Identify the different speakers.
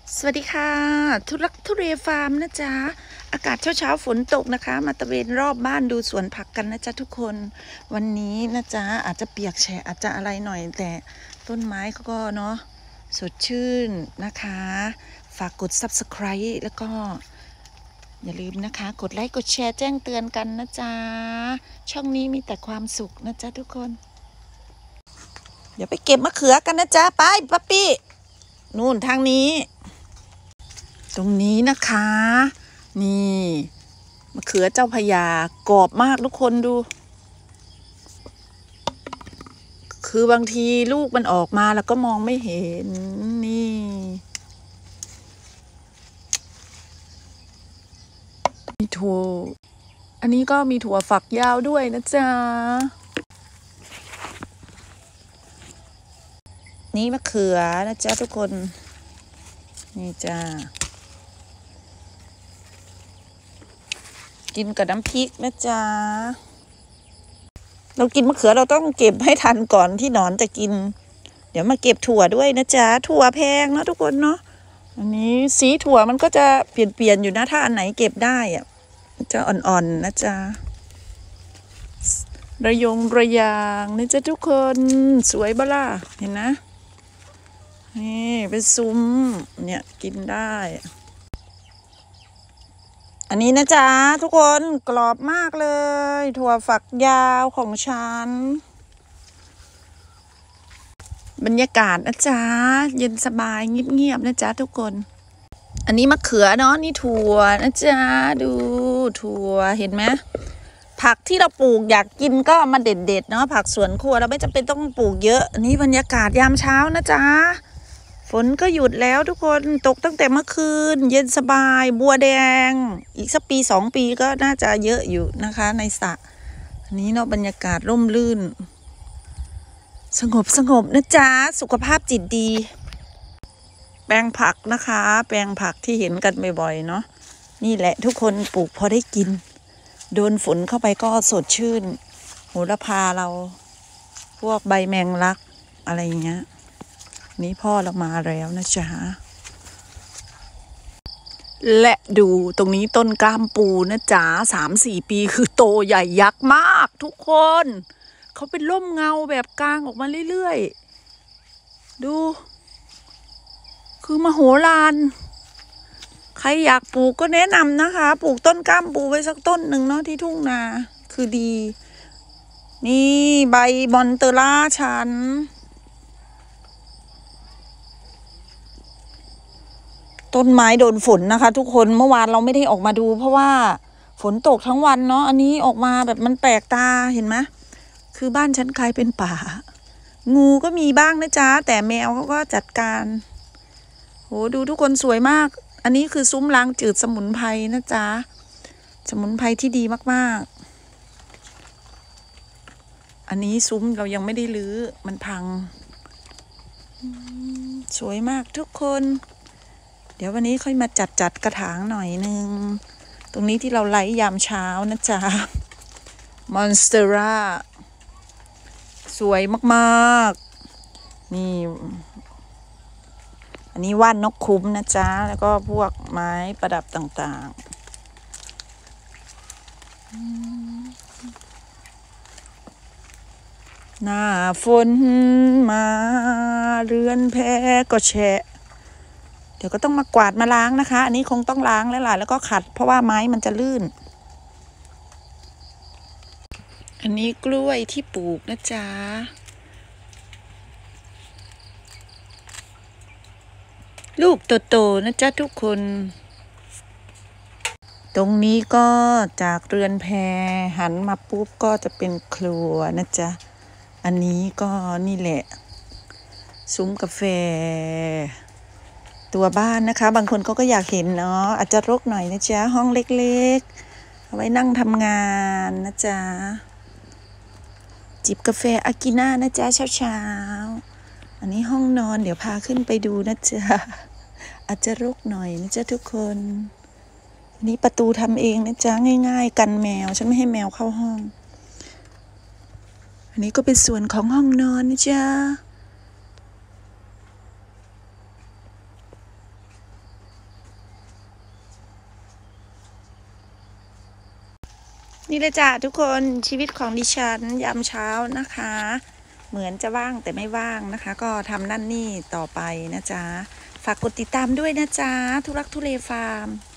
Speaker 1: สวัสดีค่ะทุลักทุเรฟาร์มนะจ๊ะอากาศเช้าฝนตกนะคะมาตะเวนรอบบ้านดูสวนผักกันนะจ๊ะทุกคนวันนี้นะจ๊ะอาจจะเปียกแฉะอาจจะอะไรหน่อยแต่ต้นไม้เขาก็เนาะสดชื่นนะคะฝากกด Subscribe แล้วก็อย่าลืมนะคะกดไลค์กดแชร์แจ้งเตือนกันนะจ๊ะช่องนี้มีแต่ความสุขนะจ๊ะทุกคนเดี๋ยวไปเก็บมะเขือกันนะจ๊ะไปป๊ปปี้นู่นทางนี้ตรงนี้นะคะนี่มะเขือเจ้าพญากรอบมากทุกคนดูคือบางทีลูกมันออกมาแล้วก็มองไม่เห็นนี่มีถั่วอันนี้ก็มีถั่วฝักยาวด้วยนะจ๊ะนี่มะเขือนะจ๊ะทุกคนนี่จ้ากินกับน้ำพริกนะจ๊ะเรากินมะเขือเราต้องเก็บให้ทันก่อนที่หนอนจะกินเดี๋ยวมาเก็บถั่วด้วยนะจ๊ะถั่วแพงนะทุกคนเนาะอันนี้สีถั่วมันก็จะเปลี่ยนอยู่นะถ้าอันไหนเก็บได้อะจะอ่อนๆนะจ๊ะระยางนี่จ๊ะทุกคนสวยบ้าล่ะเห็นนะนี่เป็นซุ้มเนี่ยกินได้อันนี้นะจ๊ะทุกคนกรอบมากเลยถั่วฝักยาวของฉันบรรยากาศนะจ๊ะเย็นสบายเงียบๆนะจ๊ะทุกคนอันนี้มะเขือเนาะนี่ถั่วนะจ๊ะดูถั่วเห็นไหมผักที่เราปลูกอยากกินก็มาเด็ดๆเนาะผักสวนครัวเราไม่จำเป็นต้องปลูกเยอะอันนี้บรรยากาศยามเช้านะจ๊ะฝนก็หยุดแล้วทุกคนตกตั้งแต่เมื่อคืนเย็นสบายบัวแดงอีกสักปี2 ปีก็น่าจะเยอะอยู่นะคะในสระอันนี้เนาะบรรยากาศร่มรื่นสงบนะจ๊ะสุขภาพจิตดีแปลงผักนะคะแปลงผักที่เห็นกันบ่อยๆเนาะนี่แหละทุกคนปลูกพอได้กินโดนฝนเข้าไปก็สดชื่นโหระพาเราพวกใบแมงลักอะไรอย่างเงี้ยนี่พ่อเรามาแล้วนะจ๊ะและดูตรงนี้ต้นกล้ามปูนะจ๊ะ3-4 ปีคือโตใหญ่ยักษ์มากทุกคนเขาเป็นร่มเงาแบบกลางออกมาเรื่อยๆดูคือมโหฬารใครอยากปลูกก็แนะนำนะคะปลูกต้นกล้ามปูไว้สักต้นหนึ่งเนาะที่ทุ่งนาคือดีนี่ใบมอนเตอร่าฉันต้นไม้โดนฝนนะคะทุกคนเมื่อวานเราไม่ได้ออกมาดูเพราะว่าฝนตกทั้งวันเนาะอันนี้ออกมาแบบมันแปลกตาเห็นไหมคือบ้านฉันกลายเป็นป่างูก็มีบ้างนะจ๊ะแต่แมวเขาก็จัดการโหดูทุกคนสวยมากอันนี้คือซุ้มล้างจืดสมุนไพรนะจ๊ะสมุนไพรที่ดีมากๆอันนี้ซุ้มเรายังไม่ได้รื้อมันพังสวยมากทุกคนเดี๋ยววันนี้ค่อยมาจัดกระถางหน่อยนึงตรงนี้ที่เราไลฟ์ยามเช้านะจ๊ะมอนสเตอร่าสวยมากๆนี่อันนี้ว่านนกคุ้มนะจ๊ะแล้วก็พวกไม้ประดับต่างๆหน้าฝนมาเรือนแพก็แฉะเดี๋ยวก็ต้องมากวาดมาล้างนะคะอันนี้คงต้องล้างแล้วล่ะแล้วก็ขัดเพราะว่าไม้มันจะลื่นอันนี้กล้วยที่ปลูกนะจ๊ะลูกโตๆนะจ๊ะทุกคนตรงนี้ก็จากเรือนแพหันมาปุ๊บก็จะเป็นครัวนะจ๊ะอันนี้ก็นี่แหละซุ้มกาแฟตัวบ้านนะคะบางคนเขาก็อยากเห็นเนาะอาจจะรกหน่อยนะจ๊ะห้องเล็กๆเอาไว้นั่งทำงานนะจ๊ะจิบกาแฟอากิน่านะจ๊ะเช้าอันนี้ห้องนอนเดี๋ยวพาขึ้นไปดูนะจ๊ะอาจจะรกหน่อยนะจ๊ะทุกคนอันนี้ประตูทำเองนะจ๊ะง่ายๆกันแมวฉันไม่ให้แมวเข้าห้องอันนี้ก็เป็นส่วนของห้องนอนนะจ๊ะนี่เลยจ้ะทุกคนชีวิตของดิฉันยามเช้านะคะ เหมือนจะว่างแต่ไม่ว่างนะคะ ก็ทำนั่นนี่ต่อไปนะจ๊ะฝากกดติดตามด้วยนะจ๊ะทุรักทุเลฟาร์ม